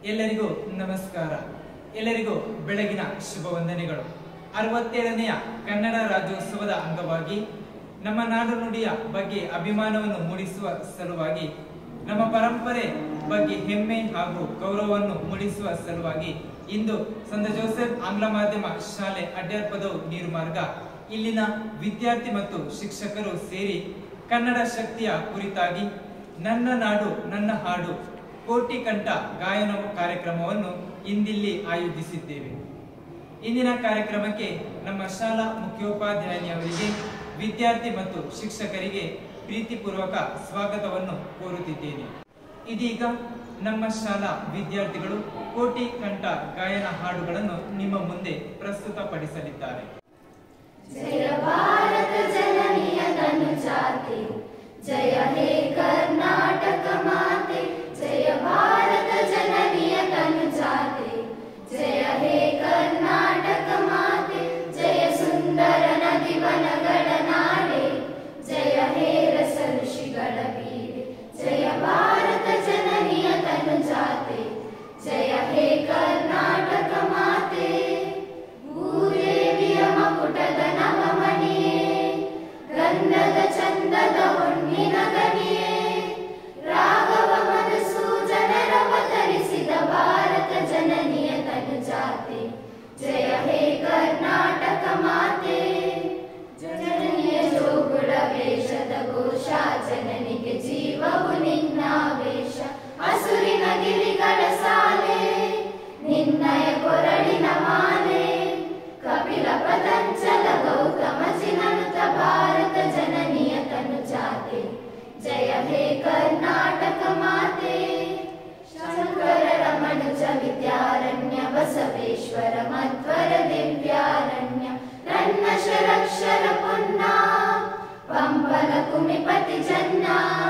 ಎಲ್ಲರಿಗೂ ನಮಸ್ಕಾರ. ಎಲ್ಲರಿಗೂ ಬೆಳಗಿನ ಶುಭ ವಂದನೆಗಳು. 67ನೆಯ ಕನ್ನಡ ರಾಜ್ಯೋತ್ಸವದ ಅಂಗವಾಗಿ ನಮ್ಮ ನಾಡು ನುಡಿಯ ಬಗ್ಗೆ ಅಭಿಮಾನವನ್ನು ಮೂಡಿಸುವ ಸಲುವಾಗಿ, ನಮ್ಮ ಪರಂಪರೆ ಬಗ್ಗೆ ಹೆಮ್ಮೆ ಹಾಗೂ ಗೌರವವನ್ನು ಮೂಡಿಸುವ ಸಲುವಾಗಿ ಇಂದು ಸಂತ ಜೋಸೆಫ್ ಆಂಗ್ಲ ಮಾಧ್ಯಮ ಶಾಲೆ ಅಡ್ಯಾರ್ ಪದವ್ ನೀರುಮಾರ್ಗ ಇಲ್ಲಿನ ವಿದ್ಯಾರ್ಥಿ ಮತ್ತು ಶಿಕ್ಷಕರು ಸೇರಿ ಕನ್ನಡ ಶಕ್ತಿಯ ಕುರಿತಾಗಿ ನನ್ನ ನಾಡು ನನ್ನ ಹಾಡು ಕೋಟಿ ಕಂಠ ಗಾಯನ ಕಾರ್ಯಕ್ರಮವನ್ನು ಇಂದಿಲ್ಲಿ ಆಯೋಜಿಸಿದ್ದೇವೆ. ಇಂದಿನ ಕಾರ್ಯಕ್ರಮಕ್ಕೆ ನಮ್ಮ ಶಾಲಾ ಮುಖ್ಯೋಪಾಧ್ಯಾಯಿನಿಯವರಿಗೆ, ವಿದ್ಯಾರ್ಥಿ ಮತ್ತು ಶಿಕ್ಷಕರಿಗೆ ಪ್ರೀತಿಪೂರ್ವಕ ಸ್ವಾಗತವನ್ನು ಕೋರುತ್ತಿದ್ದೇನೆ. ಇದೀಗ ನಮ್ಮ ಶಾಲಾ ವಿದ್ಯಾರ್ಥಿಗಳು ಕೋಟಿ ಕಂಠ ಗಾಯನ ಹಾಡುಗಳನ್ನು ನಿಮ್ಮ ಮುಂದೆ ಪ್ರಸ್ತುತಪಡಿಸಲಿದ್ದಾರೆ. ಜಯ ಭಾರತ ಜನನಿಯ ತನುಜಾತೆ, ಜಯ ಹೇ ಕರ್ನಾಟಕ ಮಾತೆ, ಜಯ ಭಾರತ ಜನನಿಯ ತನುಜಾತೆ, ಜಯ ಹೇ ಕರ್ನಾಟಕ ಮಾತೆ, ಜಯ ಸುಂದರ ನದಿ ವನಗಳ ನಾಡೆ, ಜಯ ಹೇ ರಸ ಋಷಿಗಳ ಬೀಡೆ, ಜಯ ಭಾರತ ಜನನಿಯ ತನುಜಾತೆ, ಜಯ ಹೇ ಕರ್ನಾಟಕ ಮಾತೆ. ಭೂದೇವಿಯ ಮಕುಟದ ನವಮಣಿಯೇ, ಗಂಧದ ಚಂದದ ಹೊನ್ನಿನ ಗಣಿಯೇ, ರಾಘವ ಮಧುಸೂದನರವತರಿಸಿದ ಭಾರತ ಜನನಿಯ ತನುಜಾತೆ, ಜಯ ಹೇ ಕರ್ನಾಟಕ ಮಾತೆ. ಜನನಿಯ ಜೋಗುಳ ವೇಷದ ಘೋಷ, ಜನನಿಗೆ ಜೀವವು ನಿನ್ನಾವೇಶ, ಹಸುರಿನ ಗಿರಿಗಳ ಸಾಲೆ, ನಿನ್ನಯ ಕೊರಳಿನ ಮಾಲೆ, ಕಪಿಲ ಪತಂಜಲ ಗೌತಮ ಜಿನನುತ ಭಾರತ ಜನನಿಯ ತನುಜಾತೆ, ಜಯ ಹೇ ಕರ್ನಾಟಕ ಮಾತೆ. ಶಂಕರ ರಮಣುಜ ವಿದ್ಯಾರಣ್ಯ, ಬಸವೇಶ್ವರ ಮಧ್ವರ ದಿವ್ಯಾರಣ್ಯ, ನನ್ನ ಶರಕ್ಷರ ಪುನ್ನ, ಪಂಪನ ಕುಮಿಪತಿ ಜನ್ನ,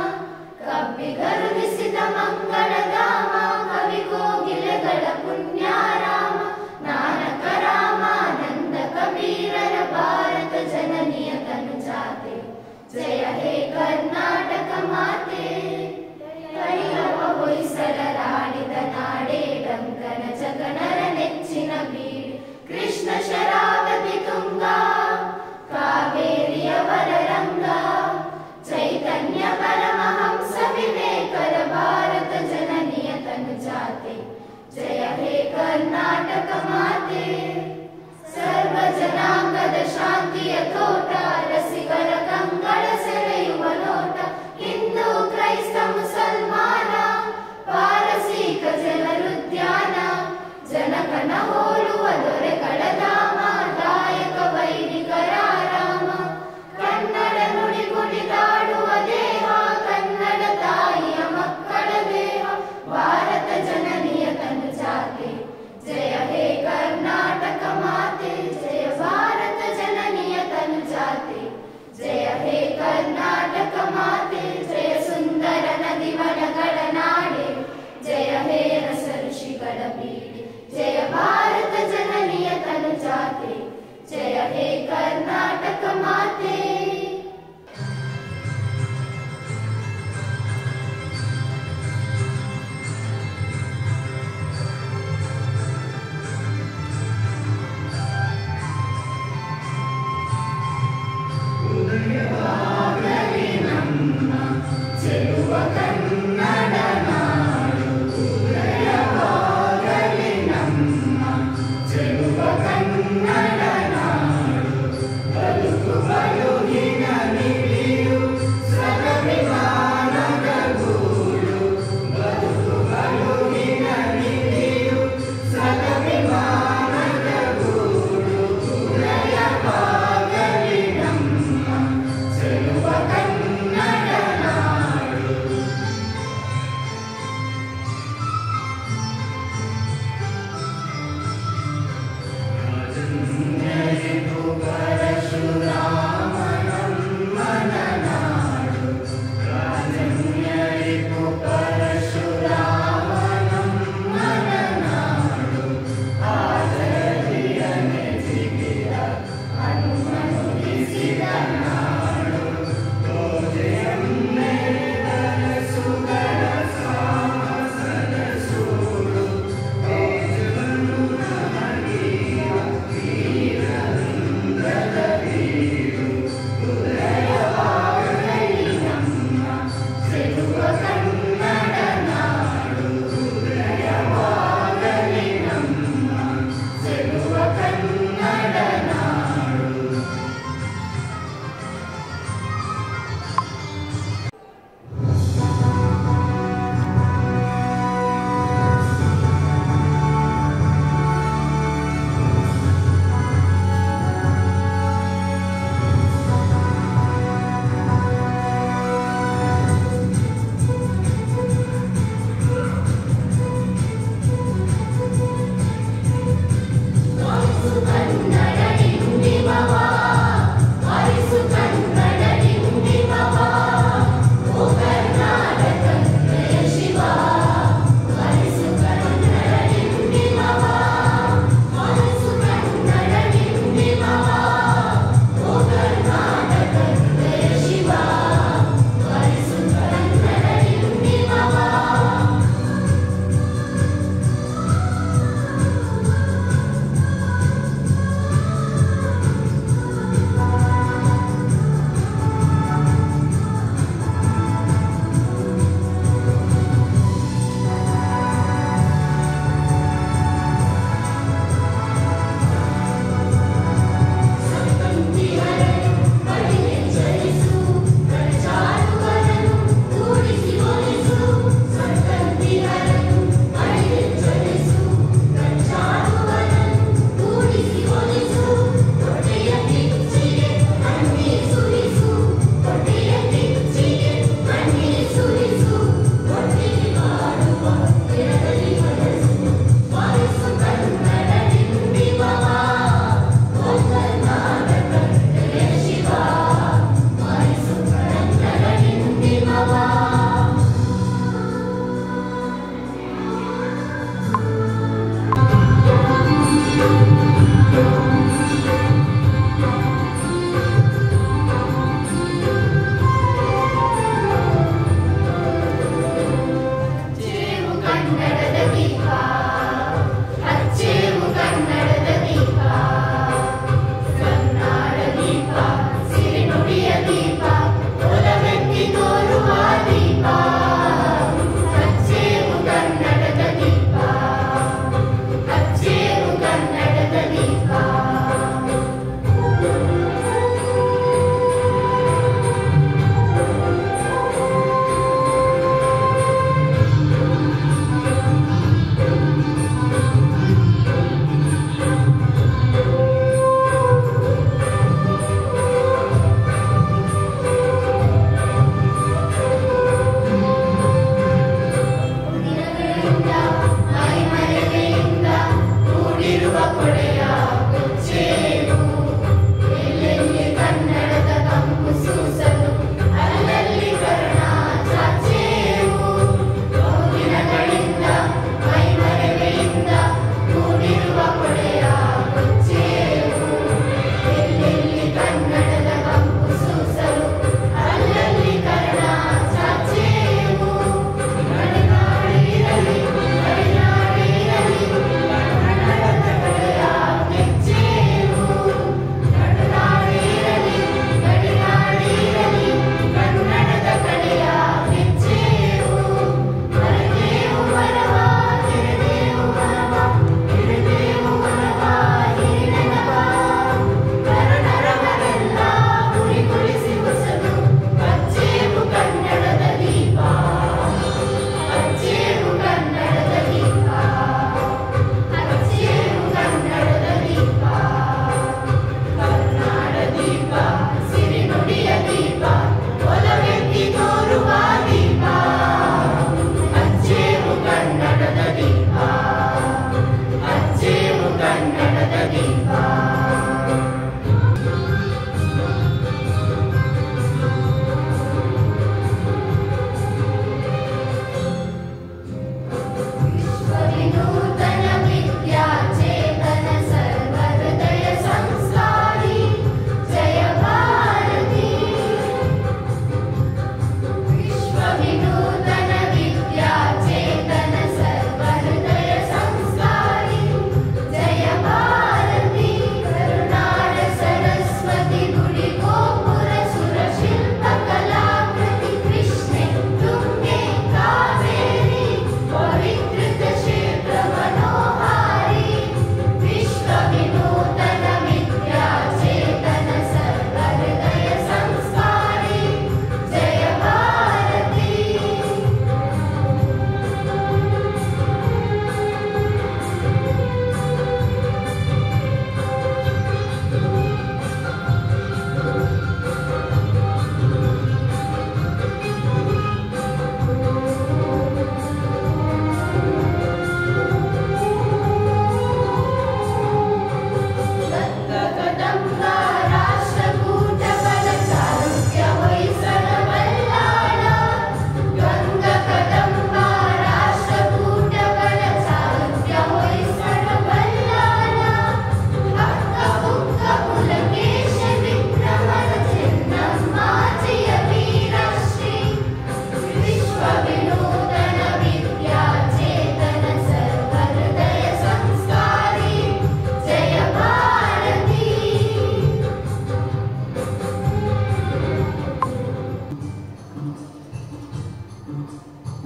ಕಬ್ಬಿಗರುದಿಸಿದ ಮಂಗಳಧಾಮ, ಕವಿ ಕೋಗಿಲೆಗಳ ಪುಣ್ಯಾರಾಮ, ನಾನಕ ರಾಮಾನಂದ ಕಬೀರರ ಭಾರತ ಜನನಿಯ ತನುಜಾತೆ, ಜಯ ಹೇ ಕರ್ನಾಟಕ ಮಾತೆ. ಕೈಲವ ಹೊಯ್ಸಳರಾಡಿದ ನಾಡೆ, ಡಂಕನ ಜಗಣರ ನೆಚ್ಚಿನ ಬೀಡು, ಕೃಷ್ಣ ಶರಾವತಿ ತುಂಗ, ಕಾವೇರಿಯವರ ರಂಗ, ಚೈತನ್ಯ ಪರಮಹಂಸ ವಿವೇಕರ ಭಾರತ ಜನನಿಯ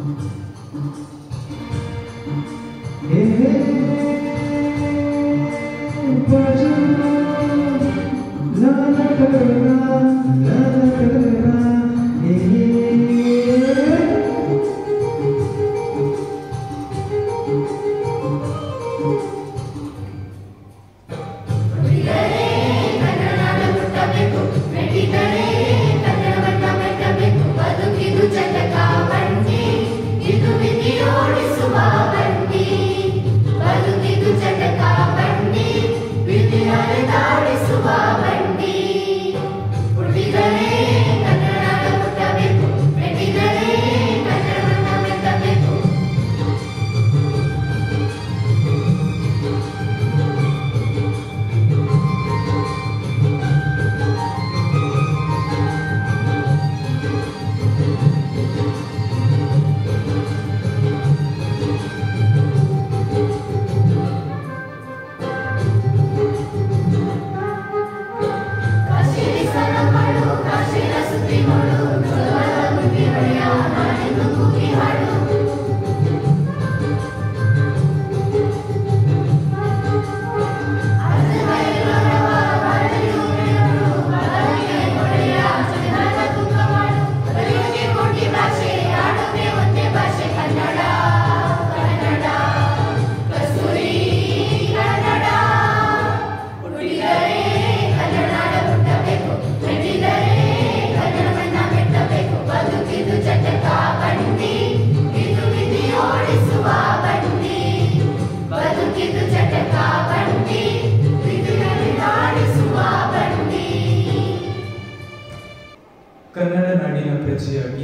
ಕನ್ನಡ ನಾಡಿನ ಪ್ರಜೆಯಾಗಿ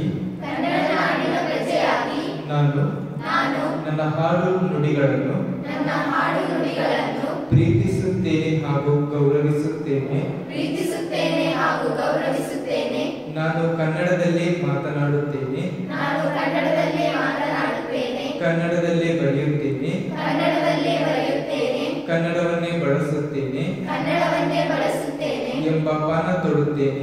ನಾನು ನನ್ನ ಹಾಡು ನುಡಿಗಳನ್ನು ಪ್ರೀತಿಸುತ್ತೇನೆ ಹಾಗೂ ಗೌರವಿಸುತ್ತೇನೆ. ನಾನು ಕನ್ನಡದಲ್ಲೇ ಮಾತನಾಡುತ್ತೇನೆ, ಕನ್ನಡದಲ್ಲೇ ಬರೆಯುತ್ತೇನೆ, ಕನ್ನಡವನ್ನೇ ಬಳಸುತ್ತೇನೆ ಎಂಬ ಪಾನ ತೊಡುತ್ತೇನೆ.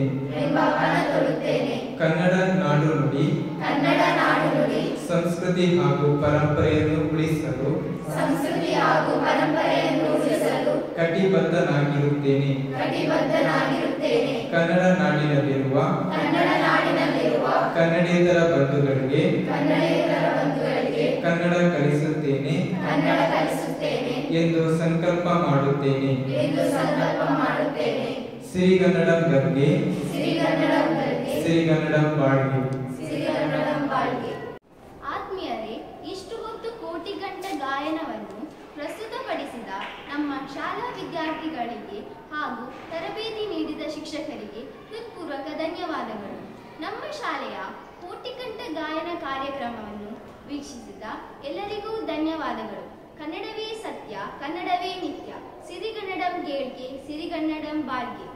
ಕನ್ನಡ ನಾಡು ನುಡಿ ಸಂಸ್ಕೃತಿ ಹಾಗೂ ಪರಂಪರೆಯನ್ನು ಉಳಿಸಲು ಕಟಿಬದ್ಧನಾಗಿರುತ್ತೇನೆ. ಕನ್ನಡ ನಾಡಿನಲ್ಲಿರುವ ಕನ್ನಡೇತರ ಬಂಧುಗಳಿಗೆ ಕನ್ನಡ ಕಲಿಸುತ್ತೇನೆ ಎಂದು ಸಂಕಲ್ಪ ಮಾಡುತ್ತೇನೆ. ಸಿರಿಗನ್ನಡಂ ಗರ್ಗೆ, ಸಿರಿಗನ್ನಡಂ ಬಾಳ್ಗೆ. ಆತ್ಮೀಯರೇ, ಇಷ್ಟು ಹೊತ್ತು ಕೋಟಿ ಕಂಠ ಗಾಯನವನ್ನು ಪ್ರಸ್ತುತಪಡಿಸಿದ ನಮ್ಮ ಶಾಲಾ ವಿದ್ಯಾರ್ಥಿಗಳಿಗೆ ಹಾಗೂ ತರಬೇತಿ ನೀಡಿದ ಶಿಕ್ಷಕರಿಗೆ ಹೃತ್ಪೂರ್ವಕ ಧನ್ಯವಾದಗಳು. ನಮ್ಮ ಶಾಲೆಯ ಕೋಟಿ ಕಂಠ ಗಾಯನ ಕಾರ್ಯಕ್ರಮವನ್ನು ವೀಕ್ಷಿಸಿದ ಎಲ್ಲರಿಗೂ ಧನ್ಯವಾದಗಳು. ಕನ್ನಡವೇ ಸತ್ಯ, ಕನ್ನಡವೇ ನಿತ್ಯ. ಸಿರಿಗನ್ನಡಂ ಗೇಳ್ಗೆ, ಸಿರಿಗನ್ನಡಂ ಬಾಳ್ಗೆ.